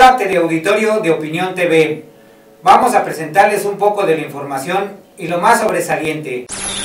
Hola teleauditorio de Opinión TV, vamos a presentarles un poco de la información y lo más sobresaliente.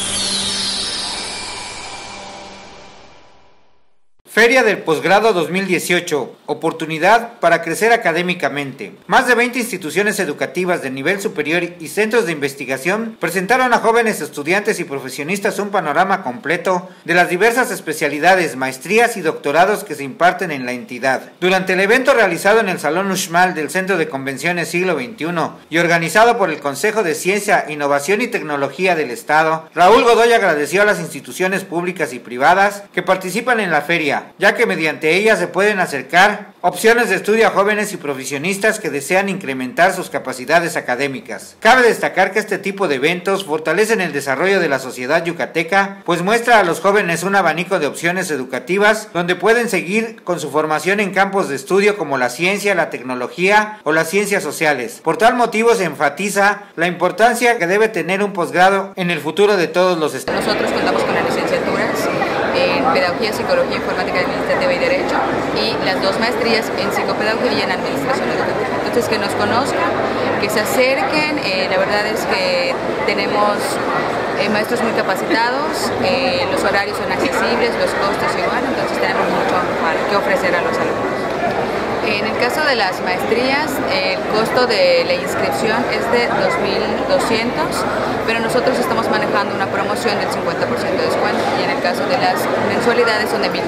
Feria del Posgrado 2018, oportunidad para crecer académicamente. Más de 20 instituciones educativas de nivel superior y centros de investigación presentaron a jóvenes estudiantes y profesionistas un panorama completo de las diversas especialidades, maestrías y doctorados que se imparten en la entidad. Durante el evento realizado en el Salón Uxmal del Centro de Convenciones Siglo XXI y organizado por el Consejo de Ciencia, Innovación y Tecnología del Estado, Raúl Godoy agradeció a las instituciones públicas y privadas que participan en la feria, ya que mediante ella se pueden acercar opciones de estudio a jóvenes y profesionistas que desean incrementar sus capacidades académicas. Cabe destacar que este tipo de eventos fortalecen el desarrollo de la sociedad yucateca, pues muestra a los jóvenes un abanico de opciones educativas donde pueden seguir con su formación en campos de estudio como la ciencia, la tecnología o las ciencias sociales. Por tal motivo se enfatiza la importancia que debe tener un posgrado en el futuro de todos los estudiantes. Nosotros contamos con las licenciaturas en Pedagogía, Psicología, Informática Administrativa y Derecho y las dos maestrías en Psicopedagogía y en Administración Educativa. Entonces, que nos conozcan, que se acerquen, la verdad es que tenemos maestros muy capacitados, los horarios son accesibles, los costos igual, entonces tenemos mucho que ofrecer a los alumnos. En el caso de las maestrías, el costo de la inscripción es de 2.200, pero nosotros estamos manejando una promoción del 50% de descuento y en el caso de las mensualidades son de 1.550.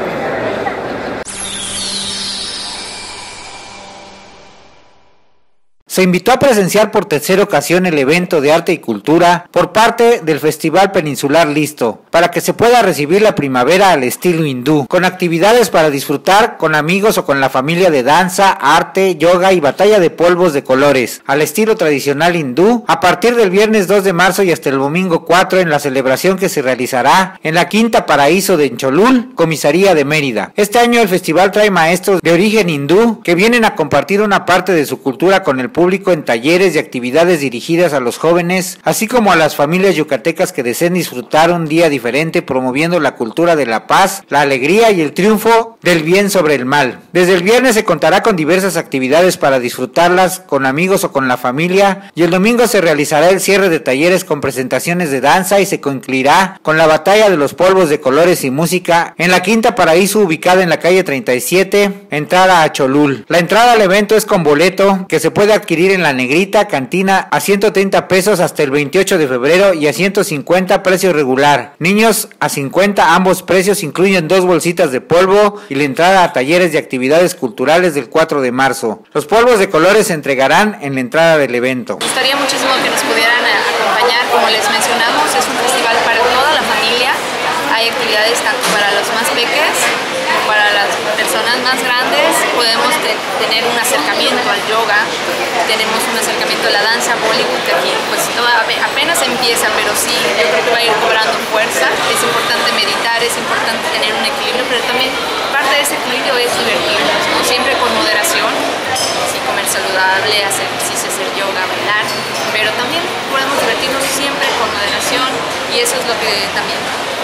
Se invitó a presenciar por tercera ocasión el evento de arte y cultura por parte del Festival Peninsular Listo, para que se pueda recibir la primavera al estilo hindú, con actividades para disfrutar con amigos o con la familia de danza, arte, yoga y batalla de polvos de colores, al estilo tradicional hindú, a partir del viernes 2 de marzo y hasta el domingo 4 en la celebración que se realizará en la Quinta Paraíso de Encholul, Comisaría de Mérida. Este año el festival trae maestros de origen hindú que vienen a compartir una parte de su cultura con el público en talleres y actividades dirigidas a los jóvenes, así como a las familias yucatecas que deseen disfrutar un día diferente promoviendo la cultura de la paz, la alegría y el triunfo del bien sobre el mal. Desde el viernes se contará con diversas actividades para disfrutarlas con amigos o con la familia y el domingo se realizará el cierre de talleres con presentaciones de danza y se concluirá con la batalla de los polvos de colores y música en la Quinta Paraíso ubicada en la calle 37, entrada a Cholul. La entrada al evento es con boleto que se puede adquirir en la Negrita Cantina a 130 pesos hasta el 28 de febrero y a 150 precio regular. Niños a 50, ambos precios incluyen 2 bolsitas de polvo y la entrada a talleres de actividades culturales del 4 de marzo. Los polvos de colores se entregarán en la entrada del evento. Me gustaría muchísimo que nos pudieran acompañar, como les mencionamos, es un festival para toda la familia. Hay actividades tanto para los más pequeños como para las personas más grandes. Podemos tener un acercamiento al yoga, tenemos un acercamiento a la danza Bollywood, que aquí pues apenas empieza, pero sí, yo creo que va a ir cobrando fuerza. Es importante meditar, es importante tener un equilibrio, pero también parte de ese equilibrio es divertirnos, ¿no? Siempre con moderación, sí, comer saludable, hacer ejercicio, hacer yoga, bailar, pero también podemos divertirnos siempre con moderación y eso es lo que también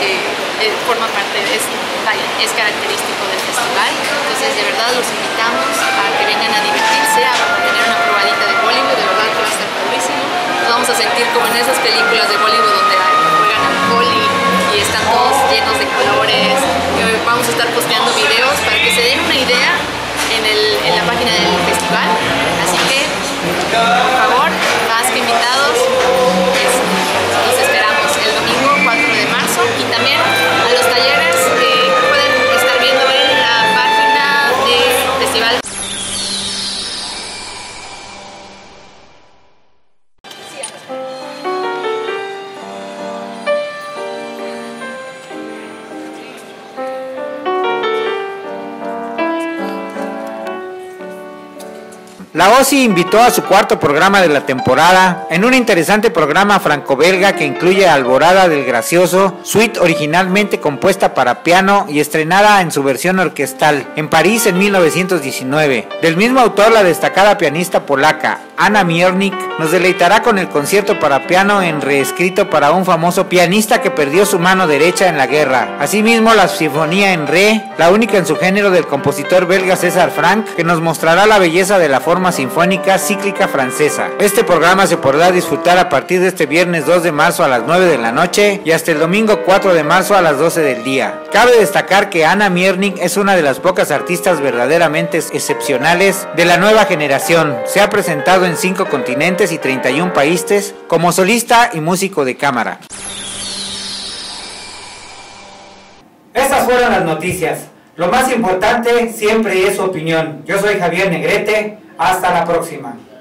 forma parte, es característico del festival. Entonces de verdad los invitamos a que vengan a divertirse, a tener una probadita de Bollywood, de verdad que va a estar padrísimo. Nos vamos a sentir como en esas películas de Bollywood donde juegan al boli y están todos llenos de colores. Vamos a estar posteando videos para que se den una idea en la página del festival, así que por favor, más que invitados, los esperamos el domingo 4 de marzo y también a los talleres que pueden estar viendo en la página del festival. La OSI invitó a su cuarto programa de la temporada, en un interesante programa franco-belga que incluye Alborada del Gracioso, suite originalmente compuesta para piano y estrenada en su versión orquestal, en París en 1919. Del mismo autor, la destacada pianista polaca Anna Miernik nos deleitará con el concierto para piano en reescrito para un famoso pianista que perdió su mano derecha en la guerra. Asimismo, la sinfonía en re, la única en su género del compositor belga César Franck, que nos mostrará la belleza de la forma sinfónica cíclica francesa. Este programa se podrá disfrutar a partir de este viernes 2 de marzo a las 9 de la noche y hasta el domingo 4 de marzo a las 12 del día. Cabe destacar que Anna Miernik es una de las pocas artistas verdaderamente excepcionales de la nueva generación. Se ha presentado en 5 continentes y 31 países como solista y músico de cámara. Estas fueron las noticias. Lo más importante siempre es su opinión. Yo soy Javier Negrete. Hasta la próxima.